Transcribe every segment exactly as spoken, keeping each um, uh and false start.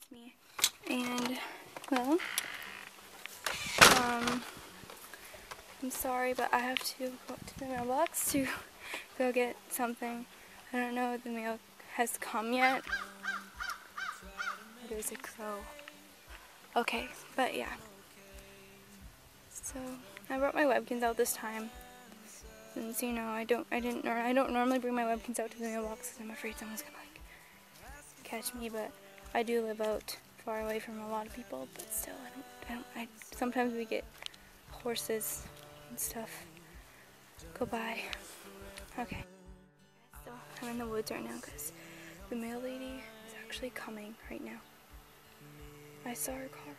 It's me. And, well, um, I'm sorry, but I have to go to the mailbox to go get something. I don't know if the mail has come yet. There's a crow. Okay, but yeah. So I brought my Webkinz out this time. Since you know I don't, I didn't, or I don't normally bring my Webkinz out to the mailbox because I'm afraid someone's gonna like catch me. But I do live out far away from a lot of people. But still, I don't, I don't. I sometimes we get horses and stuff go by. Okay. So I'm in the woods right now because the mail lady is actually coming right now. I saw her car.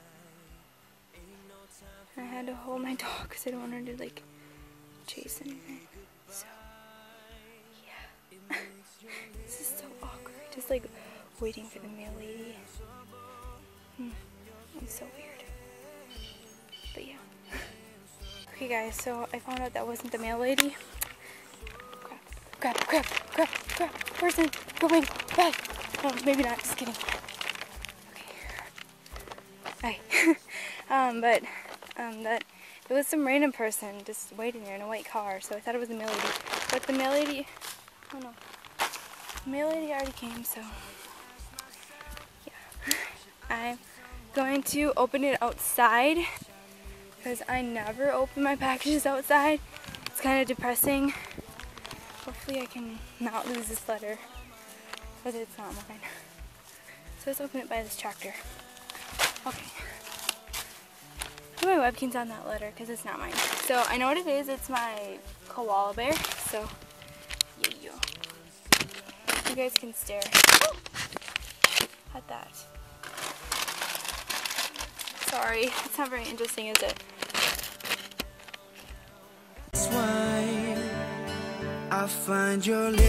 And I had to hold my dog because I don't want her to like chase anything. So yeah. This is so awkward. Just like waiting for the mail lady. Hmm. It's so weird. But yeah. Okay guys, so I found out that wasn't the mail lady. Crap, crap, crap, crap, crap. Person going back. No, maybe not, just kidding. Okay. Hi. um, but um that it was some random person just waiting there in a white car, so I thought it was the mail lady. But the mail lady, oh no, the mail lady already came, so yeah. I'm going to open it outside because I never open my packages outside. It's kind of depressing. Hopefully I can not lose this letter, but it's not mine. So let's open it by this tractor. Okay. Put my Webkinz on that letter because it's not mine. So I know what it is. It's my koala bear. So yeah, yeah. You guys can stare at that. Sorry, it's not very interesting, is it? That's why I find your lips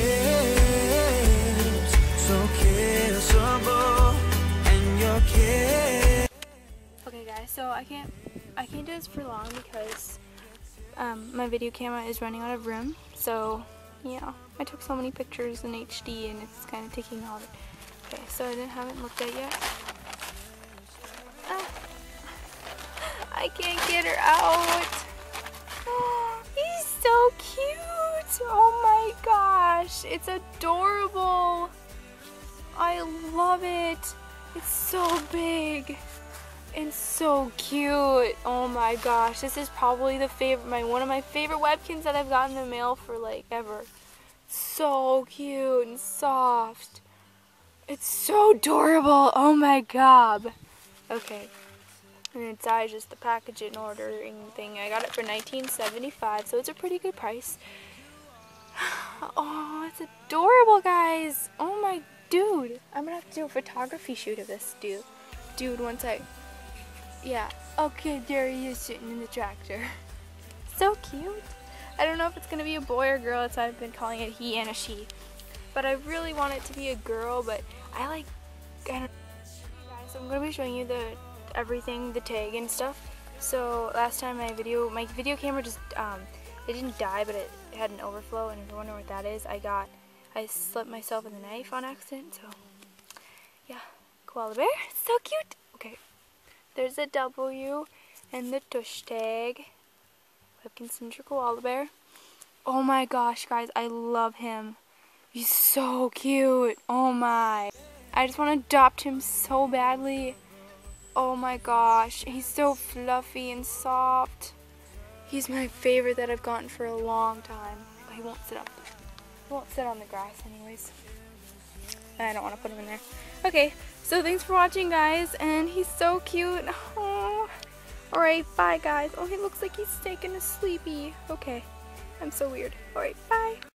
so kissable and your kiss. Okay, guys. So I can't. I can't do this for long because um, my video camera is running out of room. So, yeah, I took so many pictures in H D and it's kind of taking all of it. Okay, so I didn't, haven't looked at it yet. Ah, I can't get her out. Oh, he's so cute. Oh my gosh, it's adorable. I love it. It's so big. It's so cute. Oh my gosh, this is probably the favorite, my one of my favorite Webkinz that I've gotten in the mail for like ever. So cute and soft. It's so adorable. Oh my god. Okay. And inside just the packaging ordering thing. I got it for nineteen seventy-five, so it's a pretty good price. Oh, it's adorable, guys. Oh my dude. I'm gonna have to do a photography shoot of this dude. Dude, once I Yeah. Okay, there he is sitting in the tractor. So cute. I don't know if it's going to be a boy or girl. That's why I've been calling it he and a she. But I really want it to be a girl, but I like, I don't know. Guys, so I'm going to be showing you the everything, the tag and stuff. So last time my video, my video camera just, um, it didn't die, but it had an overflow. And if you wonder what that is, I got, I slipped myself in the knife on accident. So yeah, koala bear. It's so cute. Okay. There's a W and the tush tag. Webkinz Signature Koala Bear. Oh my gosh, guys, I love him. He's so cute. Oh my. I just want to adopt him so badly. Oh my gosh, he's so fluffy and soft. He's my favorite that I've gotten for a long time. He won't sit up. He won't sit on the grass anyways. I don't want to put him in there. Okay, so thanks for watching, guys, and he's so cute. Oh. Alright, bye, guys. Oh, he looks like he's taking a sleepy. Okay, I'm so weird. Alright, bye.